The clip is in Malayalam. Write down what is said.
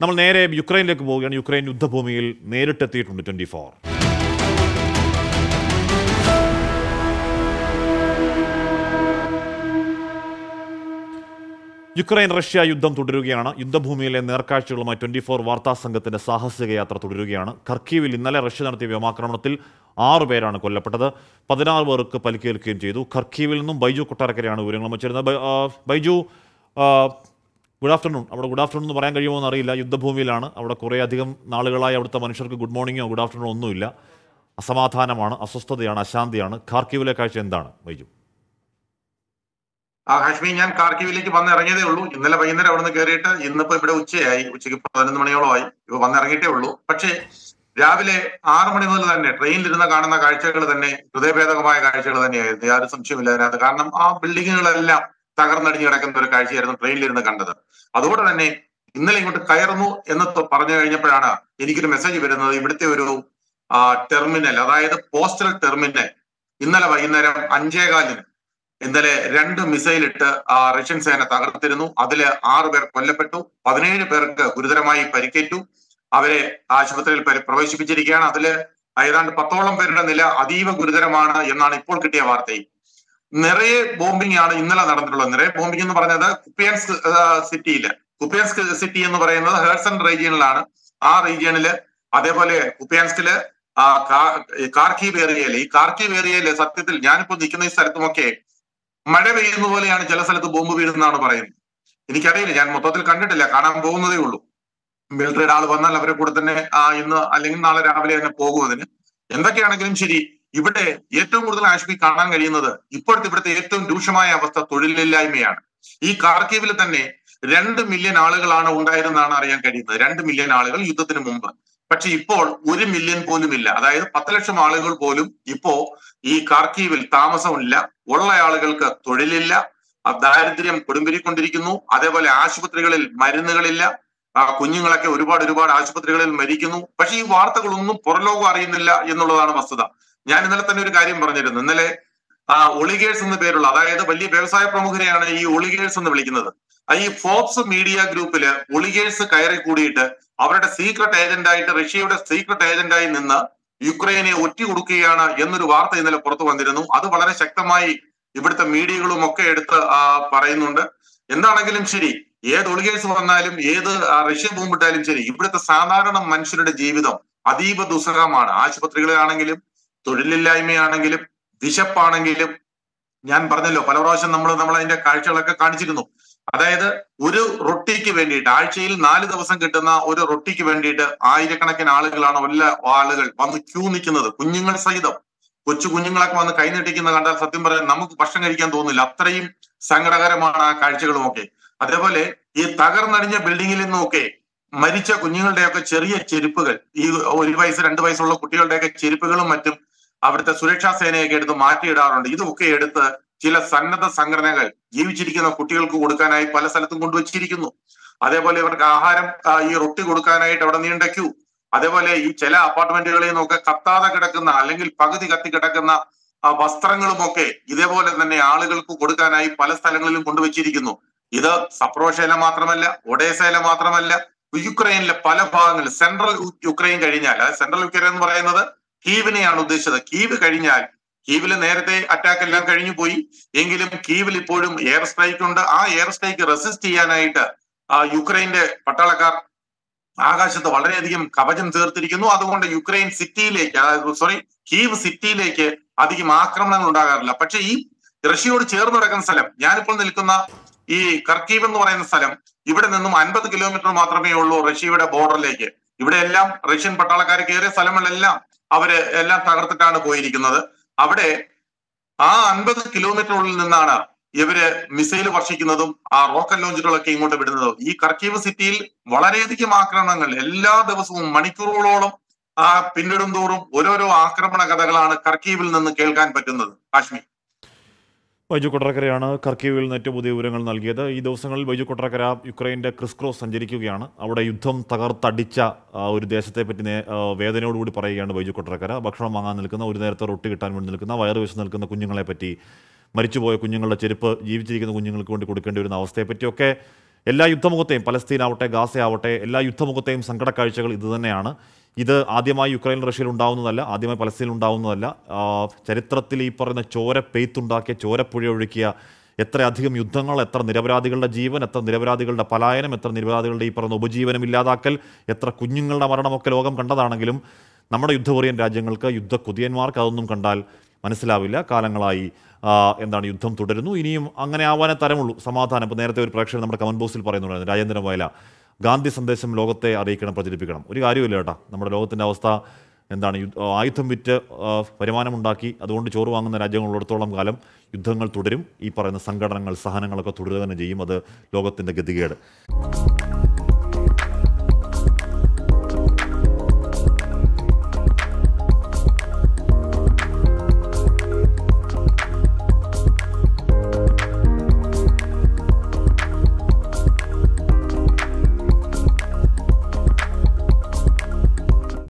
നമ്മൾ നേരെ യുക്രൈനിലേക്ക് പോവുകയാണ്. യുക്രൈൻ യുദ്ധഭൂമിയിൽ നേരിട്ടെത്തിയിട്ടുണ്ട് 24. യുക്രൈൻ റഷ്യ യുദ്ധം തുടരുകയാണ്. യുദ്ധഭൂമിയിലെ നേർക്കാഴ്ചകളുമായി 24 വാർത്താ സംഘത്തിന്റെ സാഹസിക യാത്ര തുടരുകയാണ്. ഖർക്കീവിൽ ഇന്നലെ റഷ്യ നടത്തിയ വ്യോമാക്രമണത്തിൽ 6 പേരാണ് കൊല്ലപ്പെട്ടത്, 16 പേർക്ക് പരിക്കേൽക്കുകയും ചെയ്തു. ഖർക്കീവിൽ നിന്നും ബൈജു കൊട്ടാരക്കരയാണ് വിവരങ്ങൾ വച്ചിരുന്നത്. Baiju, good afternoon. അവിടെ ഗുഡ് ആഫ്റ്റർനൂൺ എന്ന് പറയാൻ കഴിയുമോ എന്നറിയില്ല. യുദ്ധഭൂമിയിലാണ്. അവിടെ കുറേ അധികം നാളുകളായി അവിടുത്തെ മനുഷ്യർക്ക് ഗുഡ് മോർണിംഗോ ഗുഡ് ആഫ്റ്റർനൂണോ ഒന്നുമില്ല. അസമാധാനമാണ്, അസ്വസ്ഥതയാണ്, അശാന്തിയാണ്. ഖാർക്കീവിലെ കാഴ്ച എന്താണ് ബൈജു? ഹാഷ്മി, ഞാൻ ഖാർക്കീവിലേക്ക് വന്നിറങ്ങിയതേ ഉള്ളൂ. ഇന്നലെ വൈകുന്നേരം അവിടെ നിന്ന് കയറിയിട്ട് ഇന്നിപ്പോ ഇവിടെ ഉച്ചയായി. ഉച്ചയ്ക്ക് 11 മണിയോളമായി. ഇപ്പൊ വന്നിറങ്ങിയിട്ടേ ഉള്ളൂ. പക്ഷേ രാവിലെ 6 മണി മുതൽ തന്നെ ട്രെയിനിലിരുന്ന് കാണുന്ന കാഴ്ചകൾ തന്നെ ഹൃദയഭേദകമായ കാഴ്ചകൾ തന്നെയായിരുന്നു. യാതൊരു സംശയമില്ല അതിനകത്ത്. കാരണം ആ ബിൽഡിങ്ങുകളെല്ലാം തകർന്നടിഞ്ഞു കിടക്കുന്ന ഒരു കാഴ്ചയായിരുന്നു ട്രെയിനിലിരുന്ന് കണ്ടത്. അതുകൊണ്ട് തന്നെ ഇന്നലെ ഇങ്ങോട്ട് കയറുന്നു എന്ന് പറഞ്ഞു കഴിഞ്ഞപ്പോഴാണ് എനിക്കൊരു മെസ്സേജ് വരുന്നത്. ഇവിടുത്തെ ഒരു ടെർമിനൽ, അതായത് പോസ്റ്റൽ ടെർമിനൽ, ഇന്നലെ വൈകുന്നേരം 5:15 ഇന്നലെ 2 മിസൈൽ ഇട്ട് റഷ്യൻ സേന തകർത്തിരുന്നു. അതില് 6 പേർ കൊല്ലപ്പെട്ടു, 17 പേർക്ക് ഗുരുതരമായി പരിക്കേറ്റു. അവരെ ആശുപത്രിയിൽ പ്രവേശിപ്പിച്ചിരിക്കുകയാണ്. അതില് ഏതാണ്ട് 10ഓളം പേരുടെ നില അതീവ ഗുരുതരമാണ് എന്നാണ് ഇപ്പോൾ കിട്ടിയ വാർത്തയും. നിറയെ ബോംബിംഗ് ആണ് ഇന്നലെ നടന്നിട്ടുള്ളത്. നിറയെ ബോംബിംഗ് എന്ന് പറഞ്ഞത് കുപ്പിയാൻസ്ക് സിറ്റിയില്. കുപ്പിയാൻസ്ക് സിറ്റി എന്ന് പറയുന്നത് ഹെർസൺ റീജിയനിലാണ്. ആ റീജിയനില്, അതേപോലെ കുപ്പിയാൻസ്കില്, കാർക്കീവ് ഏരിയയില്, ഈ കാർക്കീവ് ഏരിയയില് സത്യത്തിൽ ഞാനിപ്പോ നിൽക്കുന്ന ഈ സ്ഥലത്തുമൊക്കെ മഴ പെയ്യുന്ന പോലെയാണ് ചില സ്ഥലത്ത് ബോംബ് വീഴുന്നതാണ് പറയുന്നത്. എനിക്കറിയില്ല, ഞാൻ മൊത്തത്തിൽ കണ്ടിട്ടില്ല, കാണാൻ പോകുന്നതേ ഉള്ളൂ. മിലിറ്ററിയുടെ ആൾ വന്നാൽ അവരെ കൂടെ തന്നെ ഇന്ന് അല്ലെങ്കിൽ നാളെ രാവിലെ തന്നെ പോകും അതിന്. എന്തൊക്കെയാണെങ്കിലും ശരി, ഇവിടെ ഏറ്റവും കൂടുതൽ ആശുപത്രി കാണാൻ കഴിയുന്നത് ഇവിടുത്തെ ഏറ്റവും രൂക്ഷമായ അവസ്ഥ തൊഴിലില്ലായ്മയാണ്. ഈ ഖാർക്കീവിൽ തന്നെ 2 മില്യൺ ആളുകളാണ് ഉണ്ടായിരുന്നാണ് അറിയാൻ കഴിയുന്നത്. 2 മില്യൺ ആളുകൾ യുദ്ധത്തിന് മുമ്പ്. പക്ഷെ ഇപ്പോൾ 1 മില്യൺ പോലും ഇല്ല. അതായത് 10 ലക്ഷം ആളുകൾ പോലും ഇപ്പോ ഈ ഖാർക്കീവിൽ താമസമില്ല. ഉള്ള ആളുകൾക്ക് തൊഴിലില്ല, ദാരിദ്ര്യം കൊടുമ്പിരിക്കൊണ്ടിരിക്കുന്നു. അതേപോലെ ആശുപത്രികളിൽ മരുന്നുകളില്ല. കുഞ്ഞുങ്ങളൊക്കെ ഒരുപാട് ആശുപത്രികളിൽ മരിക്കുന്നു. പക്ഷെ ഈ വാർത്തകളൊന്നും പുറലോകം അറിയുന്നില്ല എന്നുള്ളതാണ് വസ്തുത. ഞാൻ ഇന്നലെ തന്നെ ഒരു കാര്യം പറഞ്ഞിരുന്നു. ഇന്നലെ ഒളിഗേഴ്സ് എന്ന പേരുള്ള, അതായത് വലിയ വ്യവസായ പ്രമുഖരെയാണ് ഈ ഒളിഗേഴ്സ് എന്ന് വിളിക്കുന്നത്. ഈ ഫോബ്സ് മീഡിയ ഗ്രൂപ്പില് ഒളിഗേഴ്സ് കയറി കൂടിയിട്ട് അവരുടെ സീക്രട്ട് ഏജന്റായിട്ട്, റഷ്യയുടെ സീക്രട്ട് ഏജന്റായി നിന്ന് യുക്രൈനെ ഒറ്റുകൊടുക്കുകയാണ് എന്നൊരു വാർത്ത ഇന്നലെ പുറത്തു വന്നിരുന്നു. അത് വളരെ ശക്തമായി ഇവിടുത്തെ മീഡിയകളും ഒക്കെ എടുത്ത് പറയുന്നുണ്ട്. എന്താണെങ്കിലും ശരി, ഏത് ഒളിഗേഴ്സ് വന്നാലും, ഏത് റഷ്യ ബോംബിട്ടാലും ശരി, ഇവിടുത്തെ സാധാരണ മനുഷ്യരുടെ ജീവിതം അതീവ ദുസ്സഹമാണ്. ആശുപത്രികളിലാണെങ്കിലും, തൊഴിലില്ലായ്മയാണെങ്കിലും, വിശപ്പാണെങ്കിലും. ഞാൻ പറഞ്ഞല്ലോ, പല പ്രാവശ്യം നമ്മൾ അതിന്റെ കാഴ്ചകളൊക്കെ കാണിച്ചിരുന്നു. അതായത് ഒരു റൊട്ടിക്ക് വേണ്ടിയിട്ട്, ആഴ്ചയിൽ 4 ദിവസം കിട്ടുന്ന ഒരു റൊട്ടിക്ക് വേണ്ടിയിട്ട് ആയിരക്കണക്കിന് ആളുകളാണ് ആളുകൾ വന്ന് ക്യൂ നിൽക്കുന്നത്, കുഞ്ഞുങ്ങൾ സഹിതം. കൊച്ചു കുഞ്ഞുങ്ങളൊക്കെ വന്ന് കൈനീട്ടിക്കുന്ന കണ്ടാൽ സത്യം പറയാൻ നമുക്ക് ഭക്ഷണം കഴിക്കാൻ തോന്നില്ല. അത്രയും സങ്കടകരമാണ് ആ കാഴ്ചകളുമൊക്കെ. അതേപോലെ ഈ തകർന്നടിഞ്ഞ ബിൽഡിങ്ങിൽ നിന്നൊക്കെ മരിച്ച കുഞ്ഞുങ്ങളുടെയൊക്കെ ചെറിയ ചെരുപ്പുകൾ, ഈ 1 വയസ്സ് 2 വയസ്സുള്ള കുട്ടികളുടെയൊക്കെ ചെരുപ്പുകളും മറ്റും അവിടുത്തെ സുരക്ഷാ സേനയൊക്കെ എടുത്ത് മാറ്റിയിടാറുണ്ട്. ഇതൊക്കെ എടുത്ത് ചില സന്നദ്ധ സംഘടനകൾ ജീവിച്ചിരിക്കുന്ന കുട്ടികൾക്ക് കൊടുക്കാനായി പല സ്ഥലത്തും കൊണ്ടുവച്ചിരിക്കുന്നു. അതേപോലെ ഇവർക്ക് ആഹാരം, ഈ റൊട്ടി കൊടുക്കാനായിട്ട് അവിടെ നീണ്ട ക്യൂ. അതേപോലെ ഈ ചില അപ്പാർട്ട്മെന്റുകളിൽ നിന്നൊക്കെ കത്താതെ കിടക്കുന്ന, അല്ലെങ്കിൽ പകുതി കത്തി കിടക്കുന്ന വസ്ത്രങ്ങളുമൊക്കെ ഇതേപോലെ തന്നെ ആളുകൾക്ക് കൊടുക്കാനായി പല സ്ഥലങ്ങളിലും കൊണ്ടുവച്ചിരിക്കുന്നു. ഇത് സപ്രോഷയില മാത്രമല്ല, ഒഡേസയില മാത്രമല്ല, യുക്രൈനിലെ പല ഭാഗങ്ങളിൽ, സെൻട്രൽ യുക്രൈൻ കഴിഞ്ഞാൽ, അതായത് സെൻട്രൽ യുക്രൈൻ എന്ന് പറയുന്നത് കീവിനെയാണ് ഉദ്ദേശിച്ചത്. കീവ് കഴിഞ്ഞാൽ, കീവില് നേരത്തെ അറ്റാക്ക് എല്ലാം കഴിഞ്ഞു പോയി എങ്കിലും കീവിൽ ഇപ്പോഴും എയർ സ്ട്രൈക്ക് ഉണ്ട്. ആ എയർ സ്ട്രൈക്ക് റെസിസ്റ്റ് ചെയ്യാനായിട്ട് യുക്രൈന്റെ പട്ടാളക്കാർ ആകാശത്ത് വളരെയധികം കവചം തീർത്തിരിക്കുന്നു. അതുകൊണ്ട് യുക്രൈൻ സിറ്റിയിലേക്ക്, അതായത് കീവ് സിറ്റിയിലേക്ക് അധികം ആക്രമണങ്ങൾ ഉണ്ടാകാറില്ല. പക്ഷെ ഈ റഷ്യയോട് ചേർന്ന് കിടക്കുന്ന സ്ഥലം, ഞാനിപ്പോൾ നിൽക്കുന്ന ഈ ഖർക്കീവ് എന്ന് പറയുന്ന സ്ഥലം, ഇവിടെ നിന്നും 50 കിലോമീറ്റർ മാത്രമേ ഉള്ളൂ റഷ്യയുടെ ബോർഡറിലേക്ക്. ഇവിടെ എല്ലാം റഷ്യൻ പട്ടാളക്കാർ കയറിയ സ്ഥലങ്ങളിലെല്ലാം അവര് എല്ലാം തകർത്തിട്ടാണ് പോയിരിക്കുന്നത്. അവിടെ ആ 50 കിലോമീറ്ററുള്ളിൽ നിന്നാണ് ഇവര് മിസൈൽ വർഷിക്കുന്നതും ആ റോക്കറ്റ് ലോഞ്ചറുകളൊക്കെ ഇങ്ങോട്ട് വിടുന്നതും. ഈ ഖർക്കീവ് സിറ്റിയിൽ വളരെയധികം ആക്രമണങ്ങൾ എല്ലാ ദിവസവും മണിക്കൂറുകളോളം പിന്നിടും തോറും ഓരോരോ ആക്രമണ കഥകളാണ് ഖർക്കീവിൽ നിന്ന് കേൾക്കാൻ പറ്റുന്നത്. കാശ്മീർ. ബൈജു കൊട്ടരക്കരയാണ് ഖർക്കീവിൽ നിന്ന് ഏറ്റവും പുതിയ വിവരങ്ങൾ നൽകിയത്. ഈ ദിവസങ്ങളിൽ ബൈജു കൊട്ടരക്കര യുക്രൈൻ്റെ ക്രിസ്ക്രോസ് സഞ്ചരിക്കുകയാണ്. അവിടെ യുദ്ധം തകർത്തടിച്ച ഒരു ദേശത്തെപ്പറ്റി വേദനയോടുകൂടി പറയുകയാണ് ബൈജു കൊട്ടരക്കര. ഭക്ഷണം വാങ്ങാൻ നിൽക്കുന്ന, ഒരു നേരത്തെ റൊട്ടി കിട്ടാൻ വേണ്ടി നിൽക്കുന്ന, വയറ് വിശന്ന് നിൽക്കുന്ന കുഞ്ഞുങ്ങളെപ്പറ്റി, മരിച്ചുപോയ കുഞ്ഞുങ്ങളുടെ ചെരുപ്പ് ജീവിച്ചിരിക്കുന്ന കുഞ്ഞുങ്ങൾക്ക് വേണ്ടി കൊടുക്കേണ്ടി വരുന്ന അവസ്ഥയെപ്പറ്റിയൊക്കെ എല്ലാ യുദ്ധമുഖത്തെയും, പലസ്തീൻ ആവട്ടെ, ഗാസ ആവട്ടെ, എല്ലാ യുദ്ധമുഖത്തെയും സങ്കടക്കാഴ്ചകൾ ഇത് തന്നെയാണ്. ഇത് ആദ്യമായി യുക്രൈൻ റഷ്യയിൽ ഉണ്ടാവുന്നതല്ല, ആദ്യമായി പലസ്തീനിൽ ഉണ്ടാവുന്നതല്ല. ചരിത്രത്തിൽ ഈ പറയുന്ന ചോര പെയ്ത്തുണ്ടാക്കിയ, ചോരപ്പുഴ ഒഴുക്കിയ എത്രയധികം യുദ്ധങ്ങൾ, എത്ര നിരപരാധികളുടെ ജീവൻ, എത്ര നിരപരാധികളുടെ പലായനം, എത്ര നിരപരാധികളുടെ ഈ പറയുന്ന ഉപജീവനം ഇല്ലാതാക്കൽ, എത്ര കുഞ്ഞുങ്ങളുടെ മരണമൊക്കെ ലോകം കണ്ടതാണെങ്കിലും നമ്മുടെ യുദ്ധകൊറിയൻ രാജ്യങ്ങൾക്ക്, യുദ്ധക്കുതിയന്മാർക്ക് അതൊന്നും കണ്ടാൽ മനസ്സിലാവില്ല. കാലങ്ങളായി യുദ്ധം തുടരുന്നു. ഇനിയും അങ്ങനെ ആവാനേ തരമുള്ളൂ. സമാധാനം. ഇപ്പോൾ നേരത്തെ ഒരു പ്രേക്ഷകൻ നമ്മുടെ കമന്റ് ബോക്സിൽ പറയുന്നുണ്ടായിരുന്നു, രാജേന്ദ്രൻ വയല, ഗാന്ധി സന്ദേശം ലോകത്തെ അറിയിക്കണം, പ്രചരിപ്പിക്കണം. ഒരു കാര്യമില്ല കേട്ടോ. നമ്മുടെ ലോകത്തിൻ്റെ അവസ്ഥ ആയുധം വിറ്റ് വരുമാനമുണ്ടാക്കി അതുകൊണ്ട് ചോറ് വാങ്ങുന്ന രാജ്യങ്ങളുള്ളിടത്തോളം കാലം യുദ്ധങ്ങൾ തുടരും. ഈ പറയുന്ന സംഘടനകൾ, സഹനങ്ങളൊക്കെ തുടരുക തന്നെ ചെയ്യും. അത് ലോകത്തിൻ്റെ ഗതികേട്.